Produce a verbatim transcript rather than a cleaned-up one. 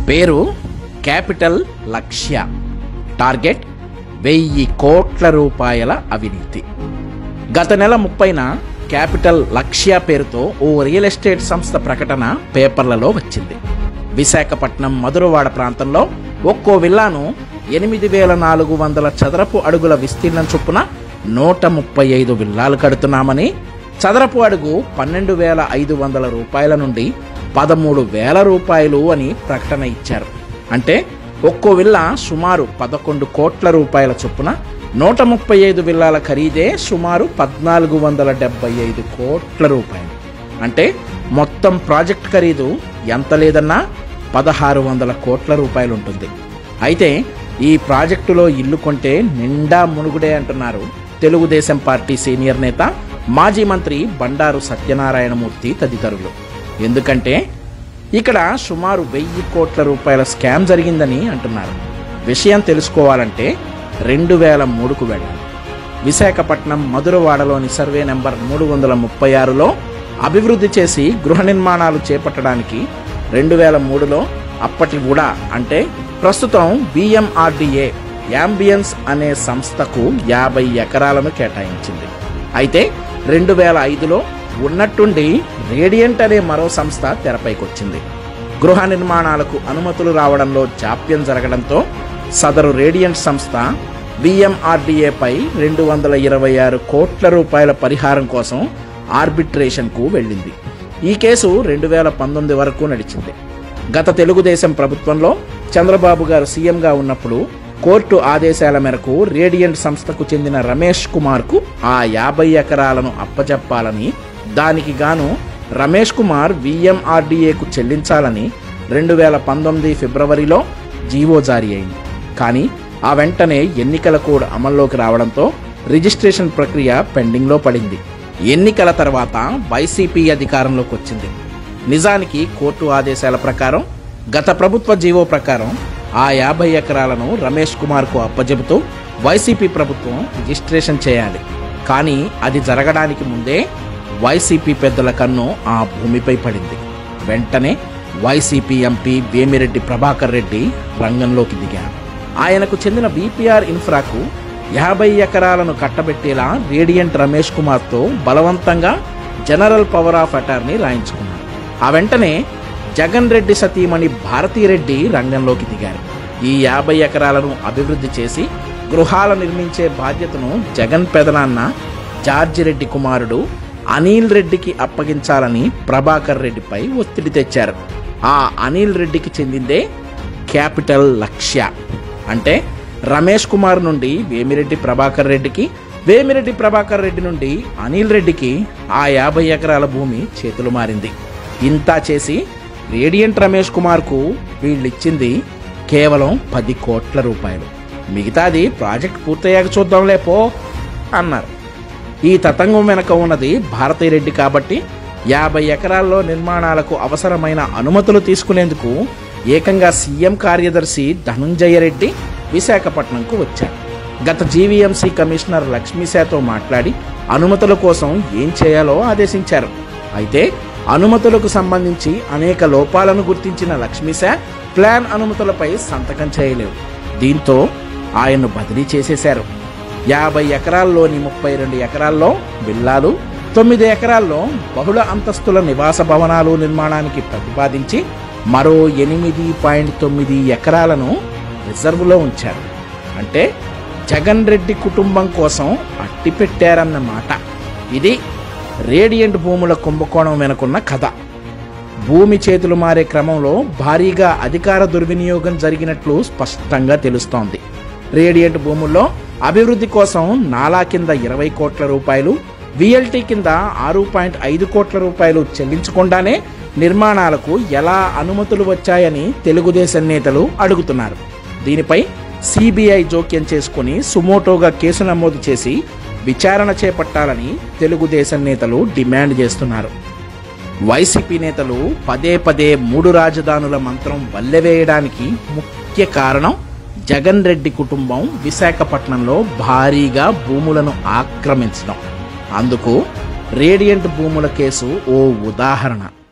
పేరు క్యాపిటల్ లక్ష్య. టార్గెట్ వెయ్యి కోట్ల రూపాయల అవినీతి. గత నెల ముప్పైన క్యాపిటల్ లక్ష్య పేరుతో ఓ రియల్ ఎస్టేట్ సంస్థ ప్రకటన పేపర్లలో వచ్చింది. విశాఖపట్నం మధురవాడ ప్రాంతంలో ఒక్కో విల్లాను ఎనిమిది వేల నాలుగు వందల చదరపు అడుగుల విస్తీర్ణం చొప్పున నూట ముప్పై ఐదు విల్లాలు కడుతున్నామని, చదరపు అడుగు పన్నెండు వేల ఐదు వందల రూపాయల నుండి పదమూడు వేల రూపాయలు అని ప్రకటన ఇచ్చారు. అంటే ఒక్కో విల్లా సుమారు పదకొండు కోట్ల రూపాయల చొప్పున నూట ముప్పై ఐదు విల్లాల ఖరీదే సుమారు పద్నాలుగు వందల డెబ్బై ఐదు కోట్ల రూపాయలు. అంటే మొత్తం ప్రాజెక్ట్ ఖరీదు ఎంత లేదన్నా పదహారు వందల కోట్ల రూపాయలు ఉంటుంది. అయితే ఈ ప్రాజెక్టులో ఇల్లు కొంటే నిండా మునుగుడే అంటున్నారు తెలుగుదేశం పార్టీ సీనియర్ నేత, మాజీ మంత్రి బండారు సత్యనారాయణమూర్తి తదితరులు. ఎందుకంటే ఇక్కడ సుమారు వెయ్యి కోట్ల రూపాయల స్కామ్ జరిగిందని అంటున్నారు. విషయం తెలుసుకోవాలంటే రెండు వేల మూడుకు వెళ్ళాలి. విశాఖపట్నం మధురవాడలోని సర్వే నెంబర్ మూడు వందల ముప్పై ఆరులో అభివృద్ధి చేసి గృహ నిర్మాణాలు చేపట్టడానికి రెండు వేల మూడులో అప్పటి కూడా అంటే ప్రస్తుతం బిఎంఆర్డిఏ యాంబియన్స్ అనే సంస్థకు యాభై ఎకరాలను కేటాయించింది. అయితే రెండు వేల ఐదులో ఉన్నట్టుండి రేడియంట్ అనే మరో సంస్థ తెరపైకొచ్చింది. గృహ నిర్మాణాలకు అనుమతులు రావడంలో జాప్యం జరగడంతో సదరు రేడియంట్ సంస్థ బిఎంఆర్డిఏపై రెండు వందల ఇరవై ఆరు కోట్ల రూపాయల పరిహారం కోసం ఆర్బిట్రేషన్కు వెళ్ళింది. ఈ కేసు రెండు వేల పంతొమ్మిది వరకు నడిచింది. గత తెలుగుదేశం ప్రభుత్వంలో చంద్రబాబు గారు సీఎంగా ఉన్నప్పుడు కోర్టు ఆదేశాల మేరకు రేడియంట్ సంస్థకు చెందిన రమేష్ కుమార్కు ఆ యాభై ఎకరాలను అప్పచెప్పాలని, దానికి గాను రమేష్ కుమార్ విఎంఆర్డిఏకు చెల్లించాలని రెండు వేల పంతొమ్మిది ఫిబ్రవరిలో జీవో జారీ అయింది. కానీ ఆ వెంటనే ఎన్నికల కోడ్ అమల్లోకి రావడంతో రిజిస్ట్రేషన్ ప్రక్రియ పెండింగ్లో పడింది. ఎన్నికల తర్వాత వైసీపీ అధికారంలోకి వచ్చింది. నిజానికి కోర్టు ఆదేశాల ప్రకారం గత ప్రభుత్వ జీవో ప్రకారం ఆ యాభై ఎకరాలను రమేష్ కుమార్కు అప్పజెబుతూ వైసీపీ ప్రభుత్వం రిజిస్ట్రేషన్ చేయాలి. కానీ అది జరగడానికి ముందే వైసీపీ పెద్దల కన్ను ఆ భూమిపై పడింది. వెంటనే వైసీపీ ఎంపీ వేమిరెడ్డి ప్రభాకర్ రెడ్డి రంగంలోకి దిగారు. ఆయనకు చెందిన బీపీఆర్ ఇన్ఫ్రాకు యాభై ఎకరాలను కట్టబెట్టేలా రేడియంట్ రమేష్ కుమార్తో బలవంతంగా జనరల్ పవర్ ఆఫ్ అటార్నీ రాయించుకున్నారు. ఆ వెంటనే జగన్ రెడ్డి సతీమణి భారతీరెడ్డి రంగంలోకి దిగారు. ఈ యాభై ఎకరాలను అభివృద్ధి చేసి గృహాల నిర్మించే బాధ్యతను జగన్ పెదనాన్న జార్జి రెడ్డి కుమారుడు అనిల్ రెడ్డికి అప్పగించాలని ప్రభాకర్ రెడ్డిపై ఒత్తిడి తెచ్చారు. ఆ అనిల్ రెడ్డికి చెందిందే క్యాపిటల్ లక్ష్య. అంటే రమేష్ కుమార్ నుండి వేమిరెడ్డి ప్రభాకర్ రెడ్డికి, వేమిరెడ్డి ప్రభాకర్ రెడ్డి నుండి అనిల్ రెడ్డికి ఆ యాభై ఎకరాల భూమి చేతులు మారింది. ఇంతా చేసి రేడియంట్ రమేష్ కుమార్కు వీళ్ళిచ్చింది కేవలం పది కోట్ల రూపాయలు. మిగతాది ప్రాజెక్ట్ పూర్తయ్యాక చూద్దాంలే పో అన్నారు. ఈ తతంగం వెనక ఉన్నది భారతీరెడ్డి కాబట్టి యాభై ఎకరాల్లో నిర్మాణాలకు అవసరమైన అనుమతులు తీసుకునేందుకు ఏకంగా సీఎం కార్యదర్శి ధనుంజయ రెడ్డి విశాఖపట్నంకు వచ్చారు. గత జీవీఎంసీ కమిషనర్ లక్ష్మీశాతో మాట్లాడి అనుమతుల కోసం ఏం చేయాలో ఆదేశించారు. అయితే అనుమతులకు సంబంధించి అనేక లోపాలను గుర్తించిన లక్ష్మీశా ప్లాన్ అనుమతులపై సంతకం చేయలేవు. దీంతో ఆయన్ను బదిలీ చేసేశారు. యాభై ఎకరాల్లోని ముప్పై రెండు ఎకరాల్లో విల్లాలు, తొమ్మిది ఎకరాల్లో బహుళ అంతస్తుల నివాస భవనాలు నిర్మాణానికి ప్రతిపాదించి మరో ఎనిమిది పాయింట్ తొమ్మిది ఎకరాలను రిజర్వులో ఉంచారు. అంటే జగన్ రెడ్డి కుటుంబం కోసం అట్టి పెట్టారన్నమాట. ఇది రేడియంట్ భూముల కుంభకోణం వెనుకున్న కథ. భూమి చేతులు మారే క్రమంలో భారీగా అధికార దుర్వినియోగం జరిగినట్లు స్పష్టంగా తెలుస్తోంది. రేడియంట్ భూముల్లో అభివృద్ధి కోసం నాలా కింద ఇరవై కోట్ల రూపాయలు, విఎల్టీ కింద ఆరు పాయింట్ ఐదు కోట్ల రూపాయలు చెల్లించకుండానే నిర్మాణాలకు ఎలా అనుమతులు వచ్చాయని తెలుగుదేశం నేతలు అడుగుతున్నారు. దీనిపై సిబిఐ జోక్యం చేసుకుని సుమోటోగా కేసు నమోదు చేసి విచారణ చేపట్టాలని తెలుగుదేశం నేతలు డిమాండ్ చేస్తున్నారు. వైసీపీ నేతలు పదే పదే మూడు రాజధానుల మంత్రం వల్లెవేయడానికి ముఖ్య కారణం జగన్ రెడ్డి కుటుంబం విశాఖపట్నంలో భారీగా భూములను ఆక్రమించడం. అందుకు రేడియంట్ భూముల కేసు ఓ ఉదాహరణ.